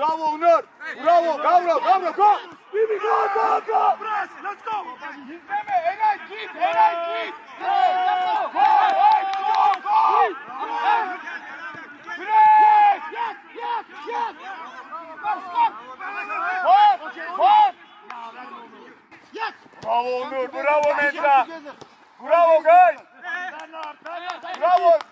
Bravo Onur. Bravo. Gavro. Gavro. Go. Bibi go. Go. Go. Let's go. Gitmeme. Eray git. Eray git. Go. Go. Go. Bırak. Yak. Yak. Yak. Hop. Hop. Yak. Bravo Onur. Bravo Meza. Bravo guys. Bravo.